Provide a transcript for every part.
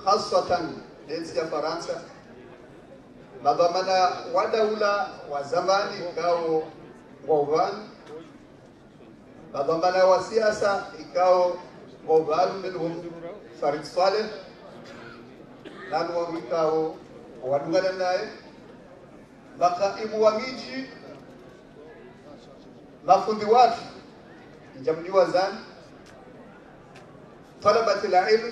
خاصة دنسيا فرنسا مضمنا ودولة وزمان كاو غوبان مضمنا وسياسة كاو غوبان منهم فريد صالح نانو كاو ودولنا مقائم وميجي mafundi watu njamjua zani طلبة العلم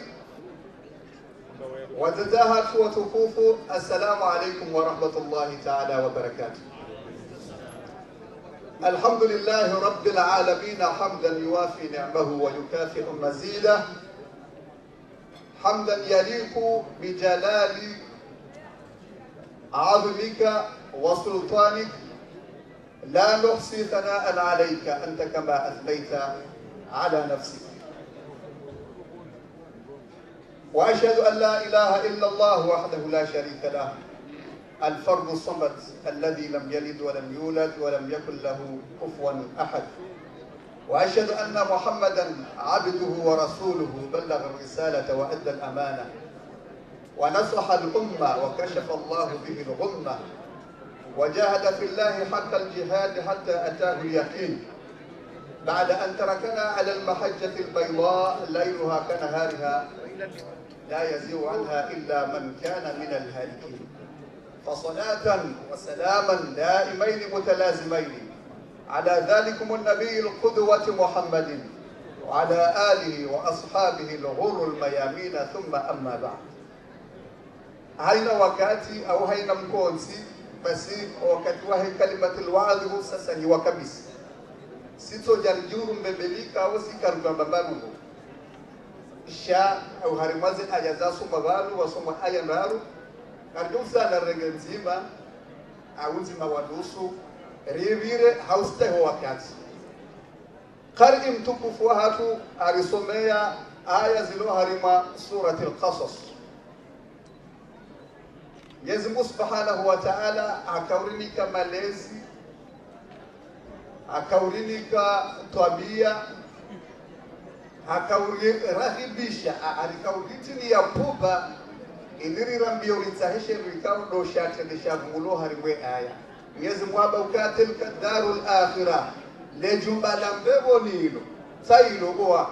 وزداها وتفوف السلام عليكم ورحمة الله تعالى وبركاته. الحمد لله رب العالمين حمدا يوافي نعمه ويكافئ مزيده، حمدا يليق بجلال عظمك وسلطانك، لا نحصي ثناء عليك أنت كما أثنيت على نفسك. وأشهد أن لا إله إلا الله وحده لا شريك له، الفرد الصمد الذي لم يلد ولم يولد ولم يكن له كفوا أحد. وأشهد أن محمدا عبده ورسوله بلغ الرسالة وأدى الأمانة ونصح الأمة وكشف الله به الغمة، وجاهد في الله حق الجهاد حتى أتاه اليقين، بعد أن تركنا على المحجة البيضاء ليلها كنهارها لا يزيغ عنها إلا من كان من الهالكين. فصلاة وسلاما دائمين متلازمين على ذلكم النبي القدوة محمد وعلى آله وأصحابه الغر الميامين، ثم أما بعد. هين وكاتي أو هين مكونسي basi wakati wa kalimati alwaadhi sasa ni wakabisi sito jarjuru mbebelika au sikarba babalu sha au harimazi aya za soma balu wasoma aya ndaru arjusa na regenzima auzi mawadusu rivire hauste ho wakati qari mtukufu hatu arisomea aya zilo harima surati al-Qasas. Mwenyezi Mungu Subhanahu wa Ta'ala akaurinika malezi, akaurinika tabia, akaurahibisha, alikauditini ya puba inirirambiyo ritsahishe rikao doshatendesha mulo harimwe aya. Mwenyezi Mungu abaukatilka darul akhirah lejumba la mbebo nilo sailo goa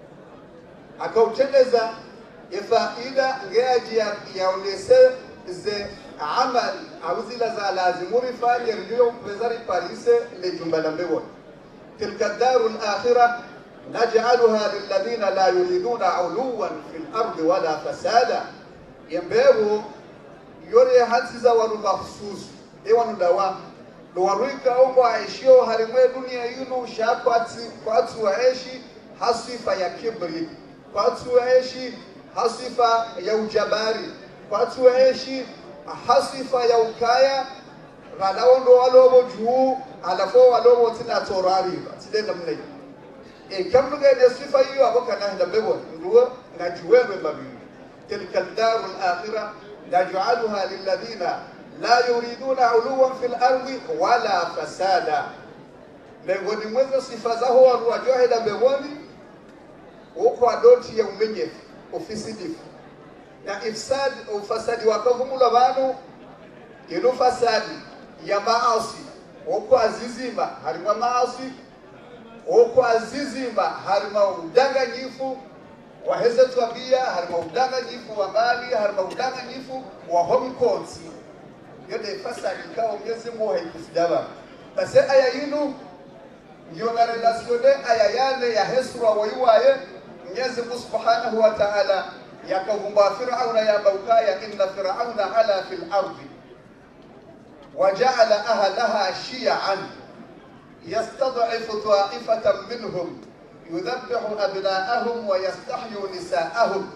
akautendeza ifaida ngeaji ya ulese ze amal awzila za lazimu rifali ryo bezari parise le jumbala mbewon. Tilka darul akhirah naj'aluha lil ladina la yuriduna uluwan fil ardi wala fasada, yembebu yore hasiza waru mahsus ewanu dawa do waruika au aishio harimwe dunia yinu shakwati kwatu waishi hasifa ya kibri, kwatu waishi hasifa ya ujabari, watu waishi hasifa ya ukaya wanaondo walobo juu alafo walobo tina torari tidenda mnei kamluga de sifa hiyo aboka na henda bebo nduo najuwewe mabibi. Tilka darul akhirah naj'aluha lil ladina la yuriduna uluwan fil ardi wala fasada. Miongoni mwa sifa zao wajoheda beboni uko adoti ya umenyefu ofisidifu na ifsad ufasadi wakavumula banu ino fasadi ya maasi uko azizima harima maasi uko azizima harima udanganyifu wa heza tabia harima udanganyifu wa mali harima udanganyifu wa home courts yote fasadi kao Mwenyezi Mungu haikusidaba. Basi aya yinu ndio na relatione aya yale ya hesra waiwaye Mwenyezi Mungu Subhanahu wa Ta'ala yakavumba Firauna ya baukaya inna Firauna ala fil ardi waja'ala ahlaha shi'an yastad'ifu ta'ifatan minhum yudhabbihu abna'ahum wa yastahyu nisa'ahum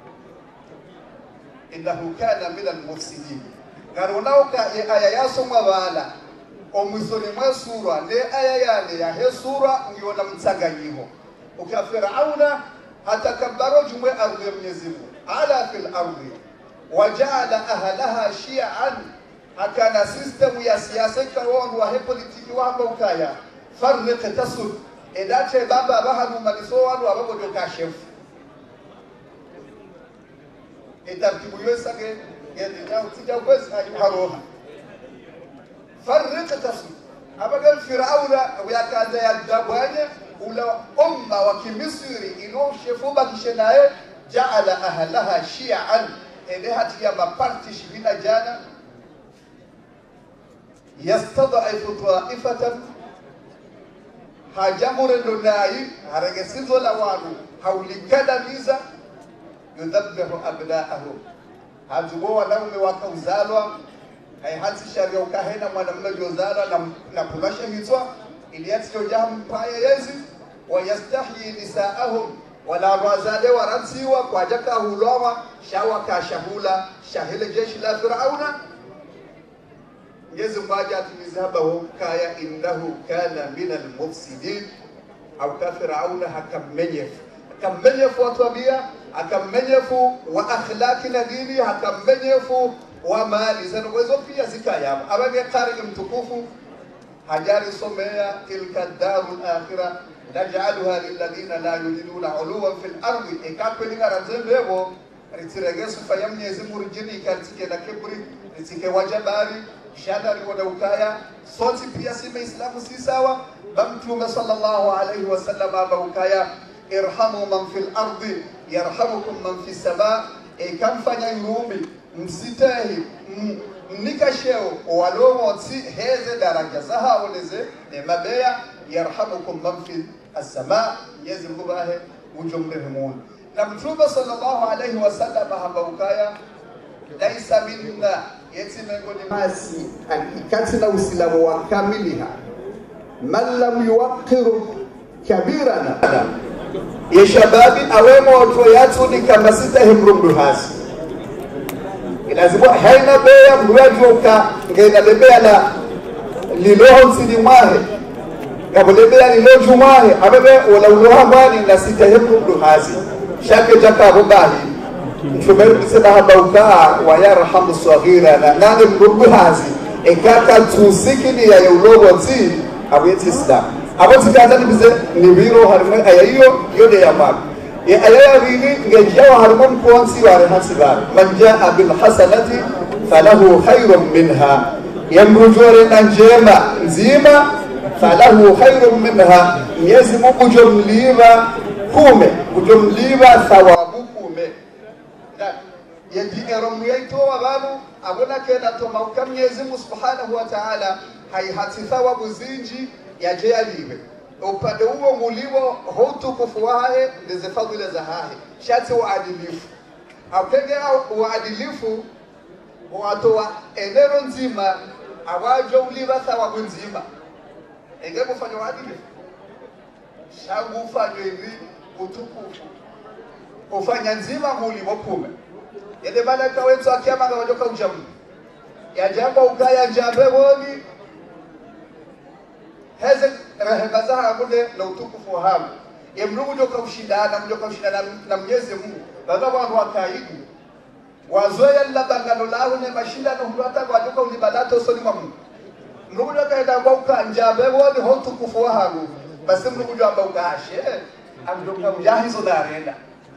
innahu kana min al-mufsidin. Garunauka aya yasoma bala omwisoni mwa sura ne aya yale ya he sura ngiona mtsanganyiho uka Firauna hatakabaro jumwe ardhi ya Mwenyezi Mungu ala fil ardi waja'ala ahlaha shi'an, akana system ya siasa kawandu wa politiki wa ukaya farriq tasud edache baba bahanu maliso wandu ababo joka chef itartibu yosage yadinyaw tijaw bas ay haroha farriq tasu abaga fir'auna wiyakaza yadabwanya ula umma wa kimisri ino shefuba kishenaye ja'ala ahlaha shi'an elehati ya maparti shibina jana yastad'ifu ta'ifatan hajamure ndonai haragesizo la wanu haulikada miza yudhabbihu abna'ahu hazubo wanaume wakauzalwa haihati sharia ukahena mwanamume jozalwa na kulasha hitwa iliyati yojaha mpaya yezi wa yastahyi nisaahum wala razade waransiwa kwa jaka huloma shawa kashahula shahile jeshi la Firauna Mwenyezi Mungu atimizhabahu kaya innahu kana minal mufsidin au ka Firauna hakammenyefu watu wabia akammenyefu wa akhlaqi na dini hakammenyefu wa mali zanawezo pia zikayama abage qari mtukufu hajari somea tilka darul akhirah naj'alha lil ladina la yuriduna uluwan fil ardi ikapelinga razembebo ritiregesu fayamnyezi murjini katike na kibri ritike wajabari shadari wa ukaya soti pia sima islamu si sawa bamtume sallallahu alayhi wasallam abukaya irhamu man fil ardi yarhamukum man fis samaa ikamfanya yurumi msitahi nikasheo walomotsi heze daraja zaha oleze mabeya yarhamukum man fi as-samaa Mwenyezi Mungu bahe ujumrehemun na mtume sallallahu alayhi wasallam habukaya laisa minna yeti miongoni masi akikati na uislamu wa kamiliha man lam yuwaqqiru kabirana ya shababi awemo watu yatu ni kama sita himrundu hasi lazima haina beya mwajoka ngena lebea la liloho nsini mwahe kabulebea liloho mwahe ababe wala uloha mwani na sita himrundu hasi shake jaka bubahi mtumeru kisema habaukaa wa yarhamu saghira na nani mrundu hasi ekaka tusikini ya uloho nsi abuyeti islam aboti kaza nibize nibiro harimo ayayo yode ya mabu ya ayaya bini ngejawa harimo mkonsi wale hasibar man jaa bil hasanati falahu khayrun minha yamrujore na njema nzima falahu khayrun minha Mwenyezi Mungu jumliwa kume kujumliwa thawabu kume yajine romu yaitoa babu abona kena toma Mwenyezi Mungu subhanahu wa ta'ala haihati thawabu zinji yaje aliwe upande huo muliwo hutukufu wahe ndize fadhila za hahe shati uadilifu apengea uadilifu watoa enero nzima awajo uliwa thawabu nzima enge kufanya uadilifu shagu ufanywe hivi utukufu ufanya nzima muliwo kume yede malaka wetu akiama ngawajoka ujamu ya jambo ukaya njambe woni heze rehema zaha kule na utukufu wa hamu yemrugu joka ushindana na Mwenyezi Mungu baba watu wakaidi wazoea labangano lahu ne mashindano hulata kwa joka ulibalato soni mwa Mungu mrugu joka enda kwa ukanjabe woni ho utukufu wa hamu basi mrugu joka ukashe amdoka ujahizo na arenda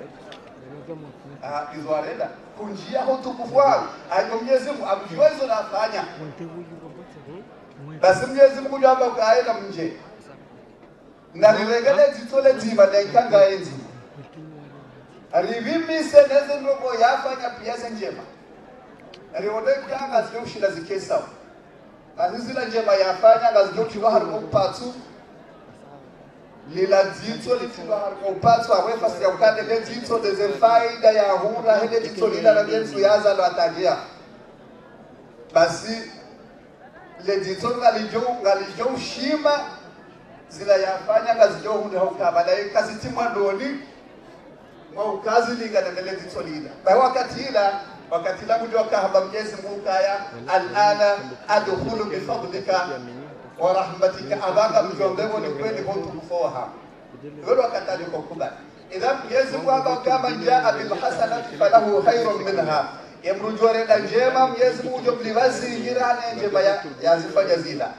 izo arenda kunjia ho utukufu wa hamu ayo Mwenyezi Mungu amjua hizo na afanya basi Mwenyezi Mungu jamba ukaenda mje na niregele zitole zima na ikanga enzi arivimi seneze ndogo yafanya pia njema arione kanga zio shida zikesa basi zila njema yafanya ngazio kiwa harimo patu lila zito litwa harimo patu awefa sia ukande le zito deze faida ya hura hele zito lila na yenzu yaza lo atajia basi le zito ngalijo shima zila yafanya ngazijo hunde hukaba na kazi timwa ndoni maukazi linga na le zito lila ba wakati la mujua kahaba Mwenyezi Mungu kaya alana adkhulu bi fadlika wa rahmatika abanga mjombevo ni kweli hotu kufoha wala wakati kwa kubali idha Mwenyezi Mungu kama jaa bil hasanati falahu khayrun minha yamrujore na njema Mwenyezi Mungu jomliwazi jirane njema yazifanya zila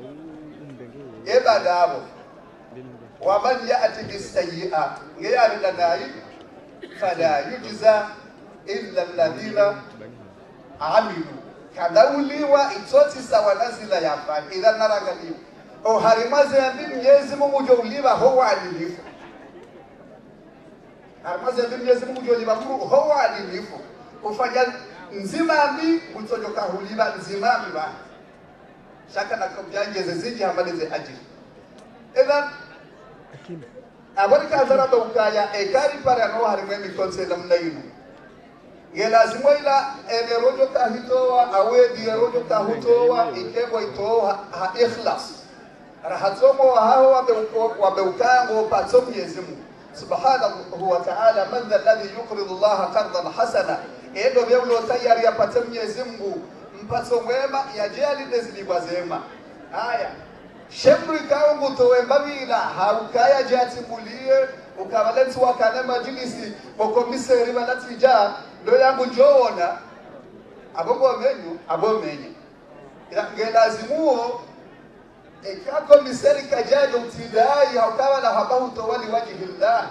eba dabo wa man ya'ti bis sayyi'a ngeyalina nayi fala yujza illa alladhina amilu kadauliwa itoti sawa nazila yafanya idha narangaliwa o harimaze ambi Mwenyezi Mungu joliwa ho adilifu harimaze ambi Mwenyezi Mungu joliwa ho adilifu ufanya nzima ambi utojoka huliwa nzima ambi ba shaka na kubjanje ziziji hamalize ajili idha abari kazara da ukaya ekari para no harimwe mi konsela mnainu yelazimu ila rojo kahitoa awedi rojo kahutoa ikebo itoa ha ikhlas rahatomo hao wabeukango patso Mwenyezi Mungu subhanahu wa ta'ala man dha alladhi yuqridu Allah qardan hasana endo byulo tayari yapata Mwenyezi Mungu mpatso mwema yajali dezilibwa zema haya shemri kaungu towe mbabila haukaya jatimulie ukabalentu wakane majilisi bokomiseri balatija ndo yangu njoona abo menyu ngelazimuo ekako miseri kajaje utidai haukawa na habahu towali wajihillah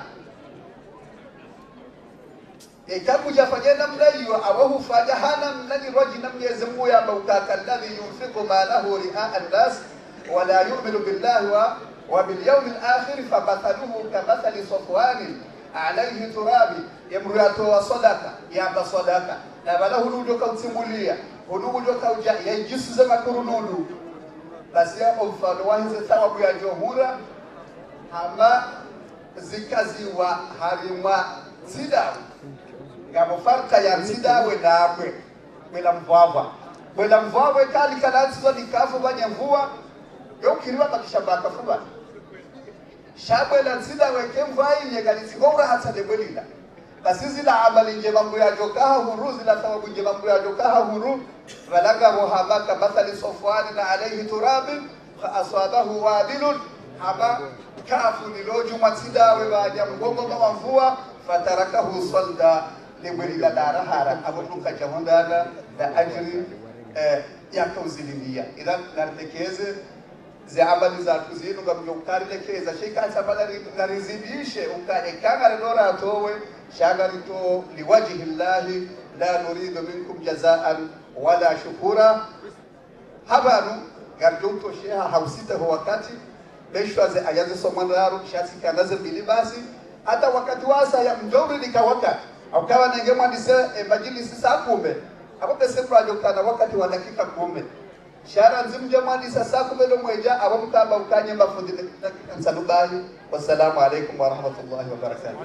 ekaku jafanya namna hiyo abahu fanya hana mnani roji na Mwenyezi Mungu ya maukaka alladhi yunfiqu malahu ri'a an-nas ولا يؤمن بالله وباليوم الآخر فمثله كمثل صفوان عليه تراب يمرأته وصدقة يعطى صدقة نبله هدوجك وتمولية هدوجك يجس زمكر نودو بس يا أفضل ثواب يا جمهورة هما زكازي وحريما سيدا يمفرق يا سيدا ونابwe mwela mvava kali kalanzwa nikafu banyamvua yokiriwa bakishambaka fuba shabwe la nzida weke mvai nyegalizigora hata debelila basi zila amali nje mambo ya jokaha huru zila thawabu nje mambo ya jokaha huru balaga muhabaka mathali safwan alayhi turab fa asabahu wabilun haba kafu niloju matsida we baja mgongo wa mvua fatarakahu salda lebelila darahara aburuka jamandana da ajri yakauzililia idhan nartekeze ziamali za kuzinu ngamjo ukarilekeza shika sabala narizidishe ukaekanga lora atowe shagarito liwajhi llahi la nuridu minkum jazaan wala shukura habanu garjumto sheha hausita ho wakati beshwaze ayaze somandaro shati kanaze bilibasi hata wakati wasa ya mjori likawaka ukawa nengemwa ndise majilisi saa 10 hapo pesa project wakati wa dakika 10 shara nzimje mwani sasa kumelo mweja abamutamba ukanye mafundi dakika nsalubahi wassalamu alaykum wa rahmatullahi wa barakatuh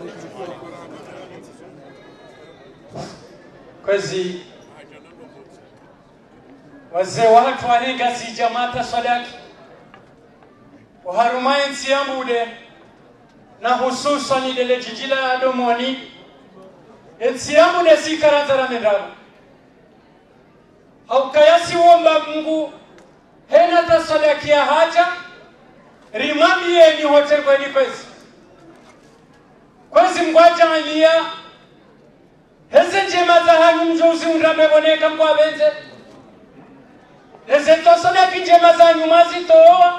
kwezi wazee watu walenga si jamata sadaki waharumai nsiambude na hususan ile jijila adomoni nsiambude sikarazara mendabu haukayasi womba Mungu hena tasadaki ya haja rimambie ni hote kweni kwezi mgwaja alia heze njema za hanyu mjozi unrameboneka mkwa benze heze tasadaki njema za nyumazi toa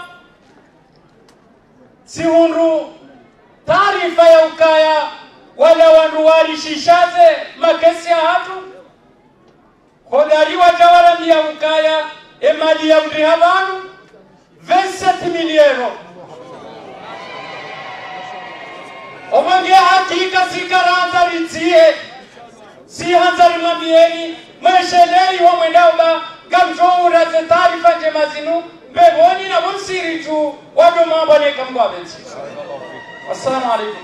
si hunru taarifa ya ukaya wala wanruwari shishaze makesi ya hatu hodari watawala mia ukaya emali ya mrihabanu 27 miliero omange hakika sikaranza ritie si hanzari mabieni mweshelei wa mwendaoba gamjoura ze taarifa njemazinu mbeboni na msiri tu wado maboneka mgwabenzi assalamu alaikum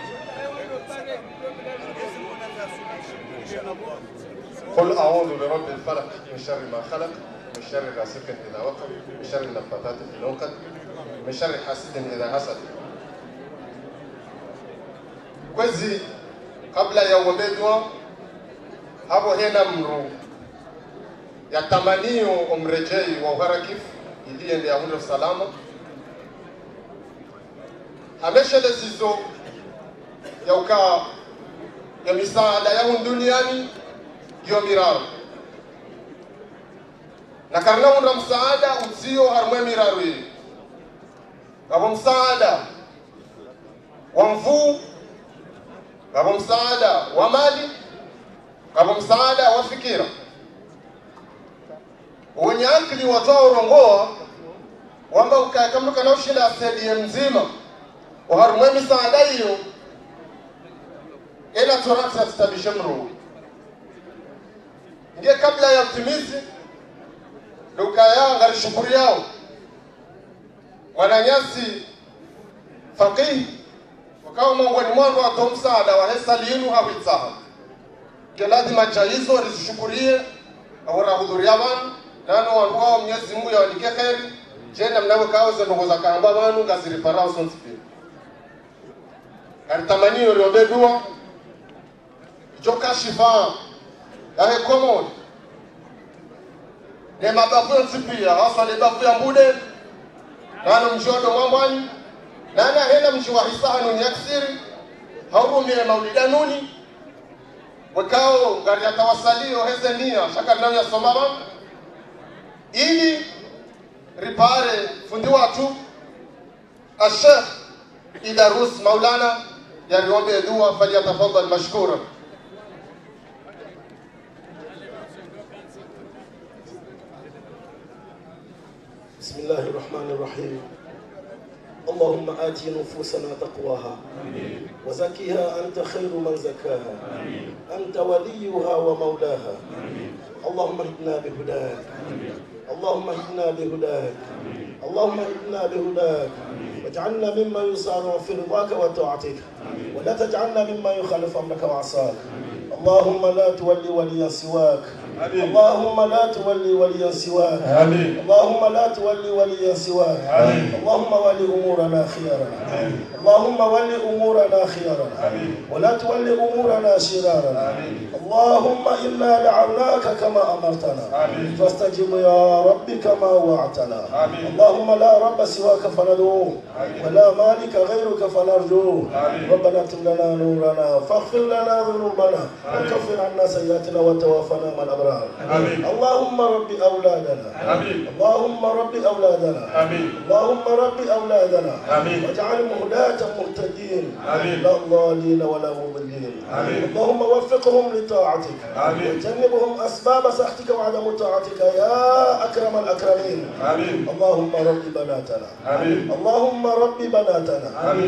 قل أعوذ برب الفلق من شر ما خلق من شر غاسق إذا وقب من شر النفاثات في العقد من شر حاسد إذا حسد kwezi kabla ya uombedwa hapo hena mru ya tamanio umrejei wa uharakif ili ende ya hundo salama hameshele zizo ya uka ya misaada ya duniani yo miraru na karna unda msaada uzio harmwe miraru hii kama msaada wa mvuu kama msaada wa mali kama msaada wa fikira wenye akili watoa urongoa wamba ukakamruka na ushinda stadium mzima uharumwe misaada hiyo ila turata tutabishe mru ndiye kabla ya utimizi lukaya ngari shukuri yao wananyasi faqih wakawa miongoni mwao watoa msaada wa hesa linu hawitsaha ke lazima jaizo rizishukurie awara hudhuria wanu nano wanukao Mwenyezi Mungu yawandikie kheri jenda mnawe kaoze ndongoza kaamba wanu ngaziri parao sonsipi karitamaniyo liombe dua joka shifa yahe komodi ne mabavu yonsipia hasa ne bavu ya mbude nano mjodo mwambani nana hena mjiwa hisahanu nyaksiri haurumie maulidanuni wakao ngari atawasalio heze nia shaka nao ya somaba ili ripare fundi watu Sheikh Idarus Maulana yaliombe dua falyatafadhal mashkura. بسم الله الرحمن الرحيم اللهم آت نفوسنا تقواها وزكها أنت خير من زكاها أنت وليها ومولاها اللهم اهدنا بهداك اللهم اهدنا بهداك اللهم اهدنا بهداك واجعلنا ممن يسارع في رضاك وطاعتك ولا تجعلنا ممن يخالف امرك وعصاك اللهم لا تولي وليا سواك اللهم لا تولي وليا سواك اللهم لا تولي وليا سواك اللهم ولي امورنا خيارنا اللهم ولي امورنا خيارنا ولا تولي امورنا شرارنا اللهم انا دعوناك كما امرتنا فاستجب يا رب كما وعدتنا اللهم لا رب سواك فندعوه ولا مالك غيرك فنرجوه ربنا اكتب لنا نورنا فاغفر لنا ذنوبنا وكفر عنا سيئاتنا وتوفنا مع الابرار اللهم رب اولادنا اللهم رب اولادنا اللهم رب اولادنا واجعلهم هداة مهتدين لا ضالين ولا مضلين اللهم وفقهم لطاعتك وجنبهم اسباب سخطك وعدم طاعتك يا اكرم الاكرمين اللهم رب بناتنا اللهم رب بناتنا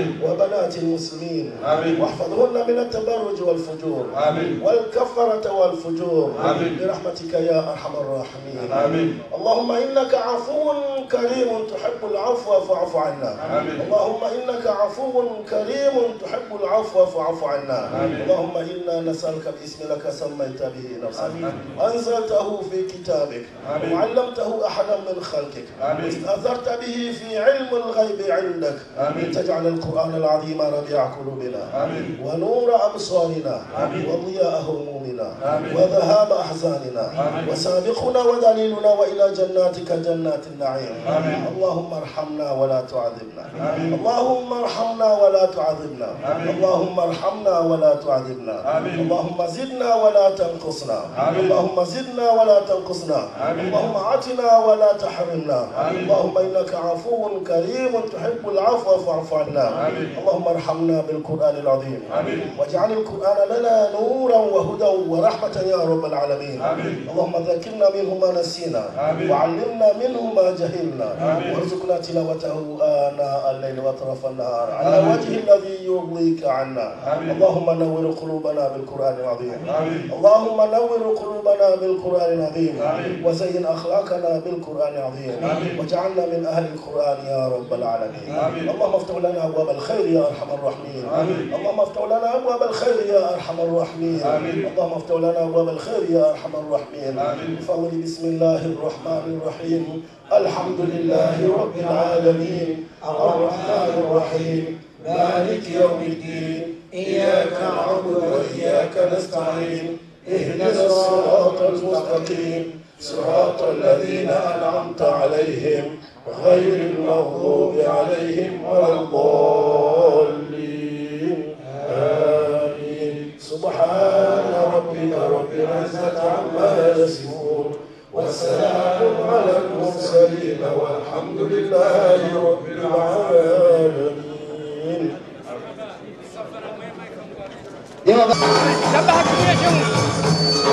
وبنات المسلمين واحفظهن من التبرج والفجور والكفرة والفجور برحمتك يا ارحم الراحمين اللهم انك عفو كريم تحب العفو فاعف عنا اللهم انك عفو كريم تحب العفو فاعف عنا اللهم انا نسالك باسم لك سميت به نفسك انزلته في كتابك وعلمته احدا من خلقك واستاثرت به في علم الغيب عندك تجعل القران العظيم ربيع قلوبنا ونور ابصارنا وضياء همومنا وذهاب احزاننا وسابقنا ودليلنا والى جناتك جنات النعيم اللهم ارحمنا ولا تعذبنا اللهم ارحمنا ولا تعذبنا اللهم ارحمنا ولا تعذبنا اللهم زدنا ولا تنقصنا اللهم زدنا ولا تنقصنا اللهم اعطنا ولا تحرمنا اللهم انك عفو كريم تحب العفو فاعف عنا اللهم ارحمنا بالقران العظيم واجعل القران لنا نورا وهدى ورحمه يا رب العالمين اللهم ذكرنا منه ما نسينا وعلمنا منه ما جهلنا وارزقنا تلاوته آناء الليل وأطراف النهار على وجه الذي يرضيك عنا اللهم نور قلوبنا بالقرآن العظيم اللهم نور قلوبنا بالقرآن العظيم وزين أخلاقنا بالقرآن العظيم واجعلنا من أهل القرآن يا رب العالمين اللهم افتح لنا أبواب الخير يا أرحم الراحمين اللهم افتح لنا أبواب الخير يا أرحم الراحمين اللهم افتح لنا أبواب الخير يا أرحم الراحمين بفضل بسم الله الرحمن الرحيم الحمد لله رب العالمين الرحمن الرحيم مالك يوم الدين إياك نعبد وإياك نستعين اهدنا الصراط المستقيم صراط الذين أنعمت عليهم غير المغضوب عليهم ولا الضالين آمين سبحان ربك رب العزة عما يصفون والسلام على المرسلين والحمد لله رب العالمين.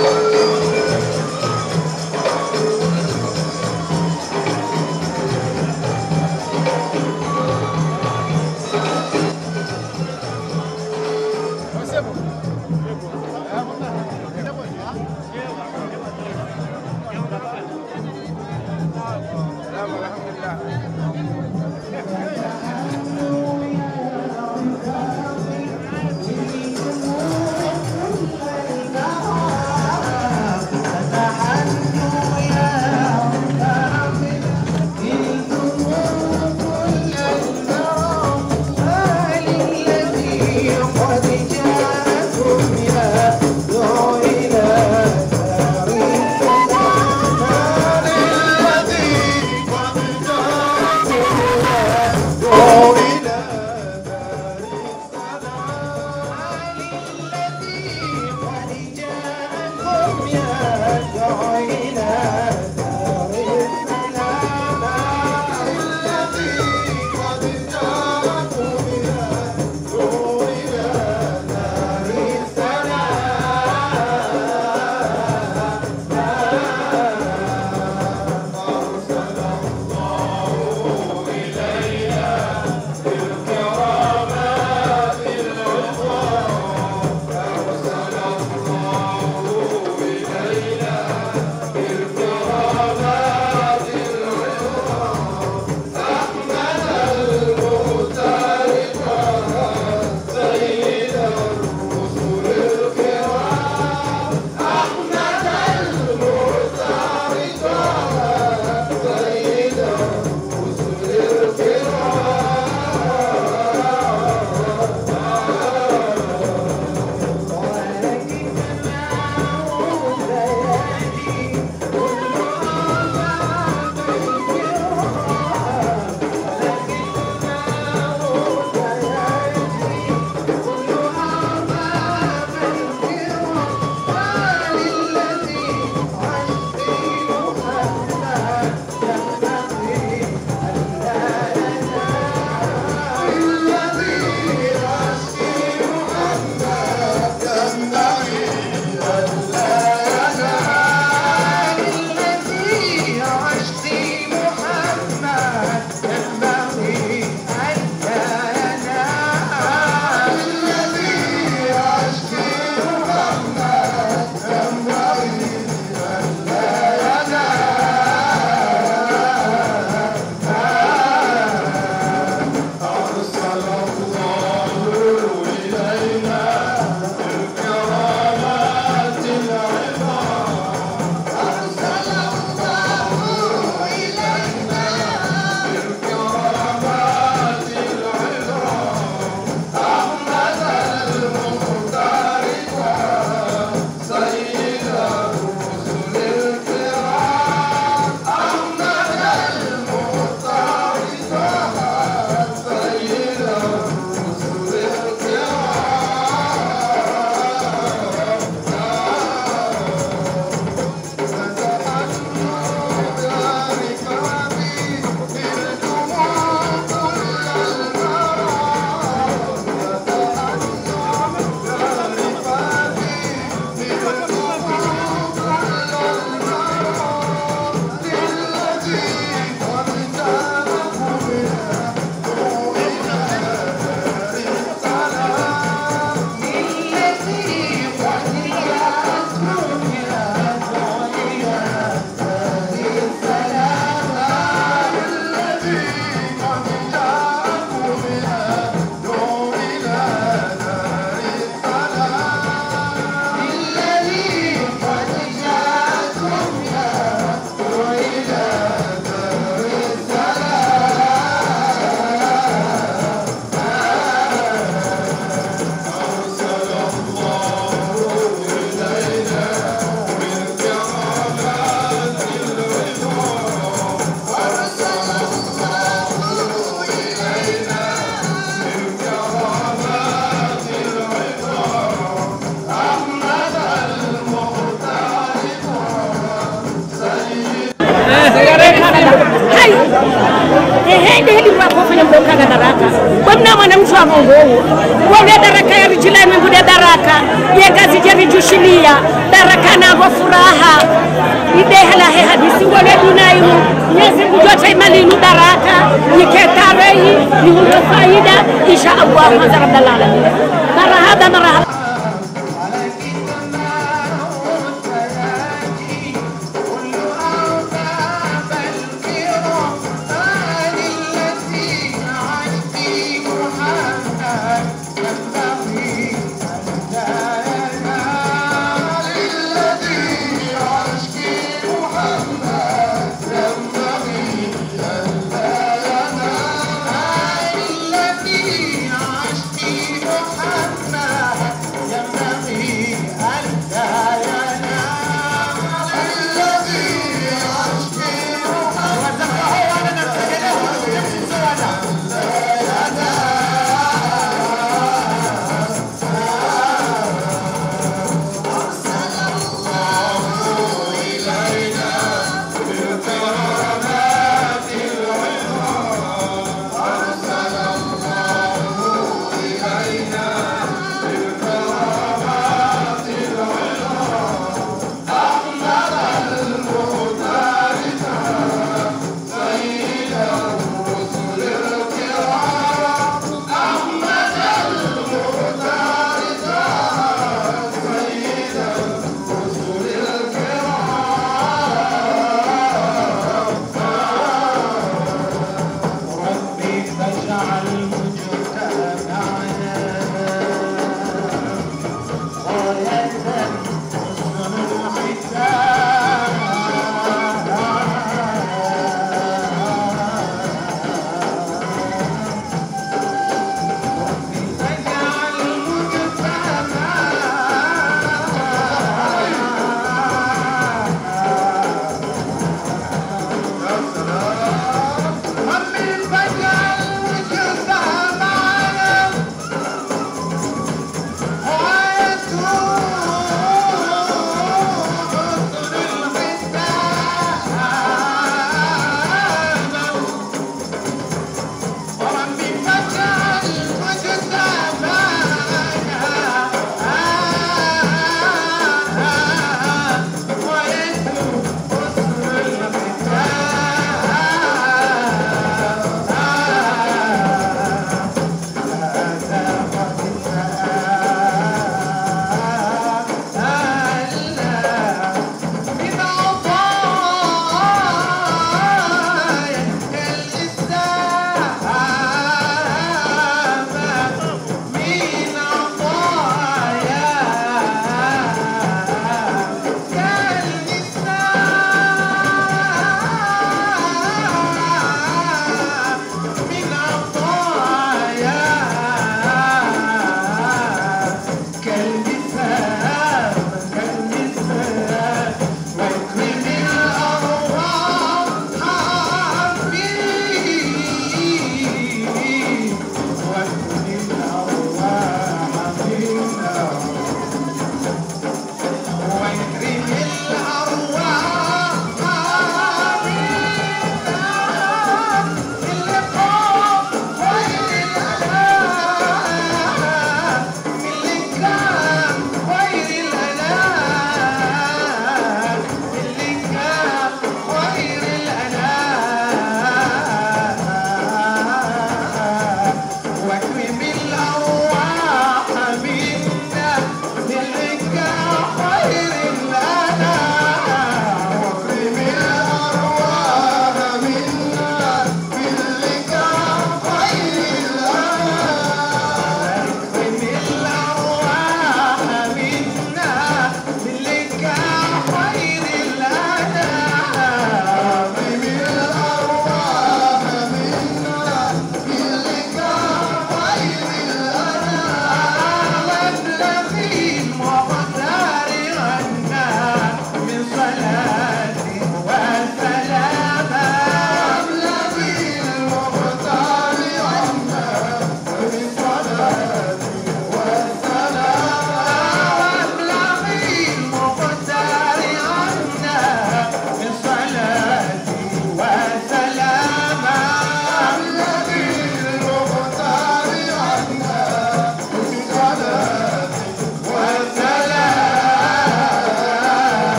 doka na daraka wamna mwana mtu wa Mungu wale daraka ya rijila Mungu de daraka ye gazi jeri jushilia daraka na kwa furaha ide hala he hadisi wale dunayu nyezi kujota imali nu daraka niketarehi ni faida insha Allah mazarab dalala marhaba marhaba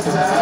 Thank you.